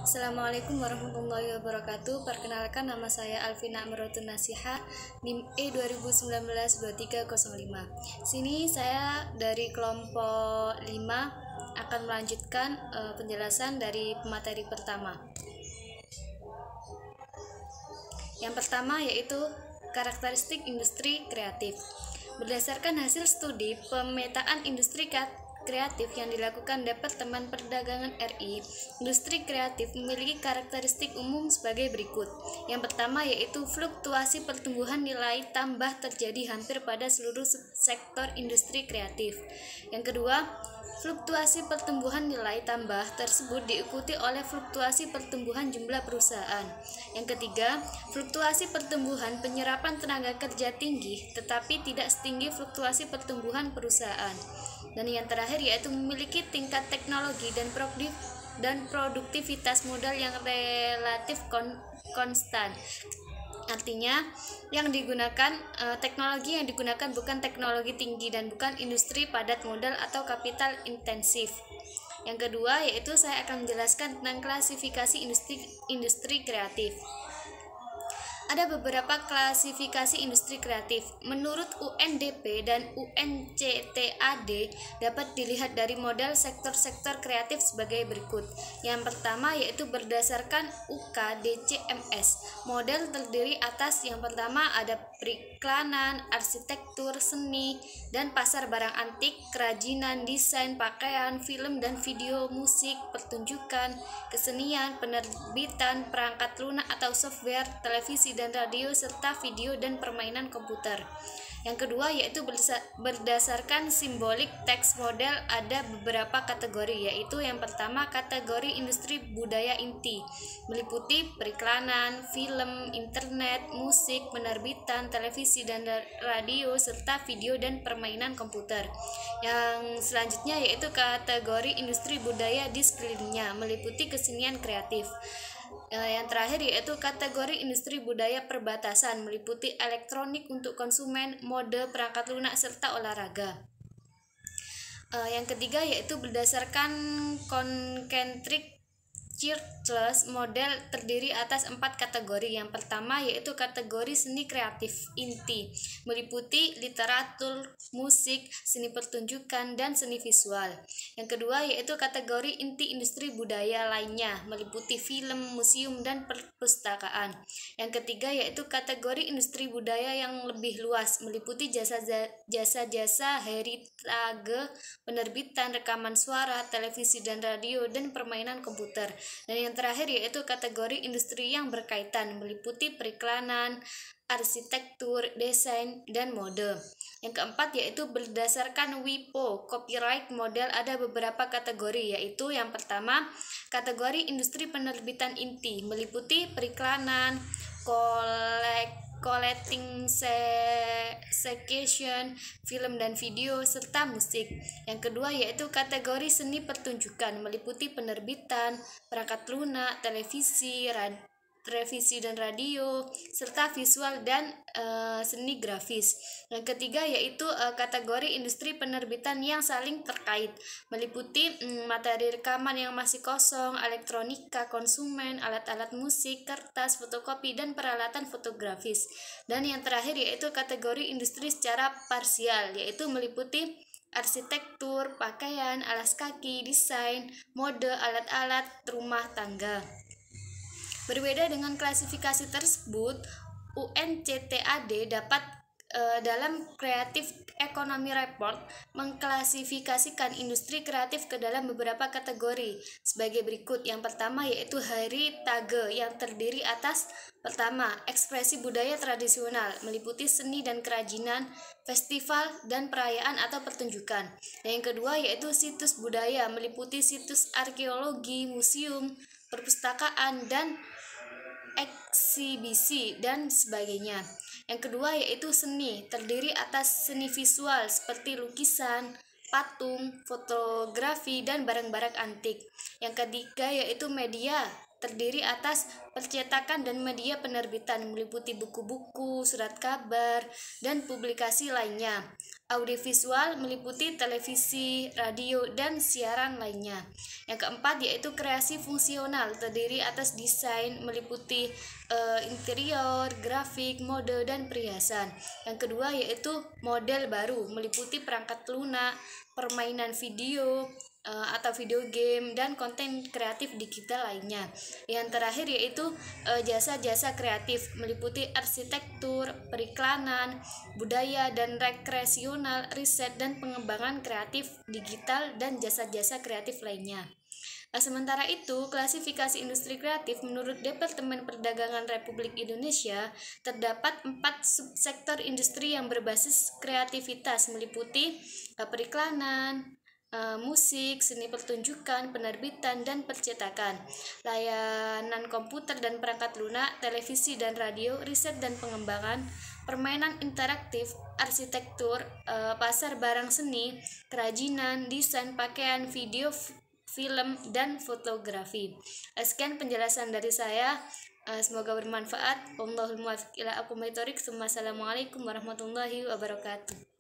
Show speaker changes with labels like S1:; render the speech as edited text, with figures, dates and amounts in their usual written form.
S1: Assalamualaikum warahmatullahi wabarakatuh. Perkenalkan, nama saya Alvina Amrotun Nasihah, NIM E2019-2305. Sini saya dari kelompok 5 akan melanjutkan penjelasan dari pemateri pertama. Yang pertama yaitu karakteristik industri kreatif. Berdasarkan hasil studi pemetaan industri kreatif yang dilakukan Departemen Perdagangan RI, industri kreatif memiliki karakteristik umum sebagai berikut. Yang pertama yaitu fluktuasi pertumbuhan nilai tambah terjadi hampir pada seluruh sektor industri kreatif. Yang kedua, fluktuasi pertumbuhan nilai tambah tersebut diikuti oleh fluktuasi pertumbuhan jumlah perusahaan. Yang ketiga, fluktuasi pertumbuhan penyerapan tenaga kerja tinggi tetapi tidak setinggi fluktuasi pertumbuhan perusahaan. Dan yang terakhir yaitu memiliki tingkat teknologi dan produktivitas modal yang relatif konstan. Artinya yang digunakan teknologi yang digunakan bukan teknologi tinggi dan bukan industri padat modal atau kapital intensif. Yang kedua yaitu saya akan menjelaskan tentang klasifikasi industri kreatif. Ada beberapa klasifikasi industri kreatif. Menurut UNDP dan UNCTAD dapat dilihat dari model sektor-sektor kreatif sebagai berikut. Yang pertama yaitu berdasarkan UKDCMS. Model terdiri atas yang pertama ada periklanan, arsitektur, seni, dan pasar barang antik, kerajinan, desain, pakaian, film dan video, musik, pertunjukan, kesenian, penerbitan, perangkat lunak atau software, televisi dan radio, serta video dan permainan komputer. Yang kedua yaitu berdasarkan simbolik teks model ada beberapa kategori, yaitu yang pertama kategori industri budaya inti, meliputi periklanan, film, internet, musik, penerbitan, televisi dan radio, serta video dan permainan komputer. Yang selanjutnya yaitu kategori industri budaya di sekelilingnya, meliputi kesenian kreatif. Yang terakhir yaitu kategori industri budaya perbatasan, meliputi elektronik untuk konsumen, mode, perangkat lunak, serta olahraga. Yang ketiga yaitu berdasarkan Concentric Circles, model terdiri atas 4 kategori. Yang pertama yaitu kategori seni kreatif inti, meliputi literatur, musik, seni pertunjukan, dan seni visual. Yang kedua yaitu kategori inti industri budaya lainnya, meliputi film, museum, dan perpustakaan. Yang ketiga yaitu kategori industri budaya yang lebih luas, meliputi jasa-jasa heritage, penerbitan, rekaman suara, televisi dan radio, dan permainan komputer. Dan yang terakhir yaitu kategori industri yang berkaitan, meliputi periklanan, arsitektur, desain, dan mode. Yang keempat yaitu berdasarkan WIPO copyright model ada beberapa kategori, yaitu yang pertama kategori industri penerbitan inti, meliputi periklanan, collecting, section, film dan video, serta musik. Yang kedua yaitu kategori seni pertunjukan, meliputi penerbitan, perangkat lunak, televisi dan radio, serta visual dan seni grafis. Yang ketiga yaitu kategori industri penerbitan yang saling terkait, meliputi materi rekaman yang masih kosong, elektronika, konsumen, alat-alat musik, kertas, fotokopi, dan peralatan fotografis. Dan yang terakhir yaitu kategori industri secara parsial, yaitu meliputi arsitektur, pakaian, alas kaki, desain, mode, alat-alat rumah tangga. Berbeda dengan klasifikasi tersebut, UNCTAD dapat dalam Creative Economy Report mengklasifikasikan industri kreatif ke dalam beberapa kategori sebagai berikut. Yang pertama yaitu heritage, yang terdiri atas pertama, ekspresi budaya tradisional, meliputi seni dan kerajinan, festival dan perayaan atau pertunjukan. Dan yang kedua yaitu situs budaya, meliputi situs arkeologi, museum, perpustakaan, dan eksibisi dan sebagainya. Yang kedua yaitu seni, terdiri atas seni visual seperti lukisan, patung, fotografi, dan barang-barang antik. Yang ketiga yaitu media, terdiri atas percetakan dan media penerbitan meliputi buku-buku, surat kabar, dan publikasi lainnya. Audiovisual meliputi televisi, radio, dan siaran lainnya. Yang keempat yaitu kreasi fungsional, terdiri atas desain meliputi interior, grafik, mode, dan perhiasan. Yang kedua yaitu model baru, meliputi perangkat lunak, permainan video atau video game, dan konten kreatif digital lainnya. Yang terakhir yaitu jasa-jasa kreatif, meliputi arsitektur, periklanan, budaya dan rekreasional, riset dan pengembangan kreatif digital, dan jasa-jasa kreatif lainnya. Sementara itu, klasifikasi industri kreatif menurut Departemen Perdagangan Republik Indonesia terdapat 4 subsektor industri yang berbasis kreativitas, meliputi periklanan, musik, seni pertunjukan, penerbitan dan percetakan, layanan komputer dan perangkat lunak, televisi dan radio, riset dan pengembangan, permainan interaktif, arsitektur, pasar barang seni, kerajinan, desain pakaian, video, film, dan fotografi. Sekian penjelasan dari saya. Semoga bermanfaat. Wallahul muwaffiq ila aqwamit thoriq. Assalamualaikum warahmatullahi wabarakatuh.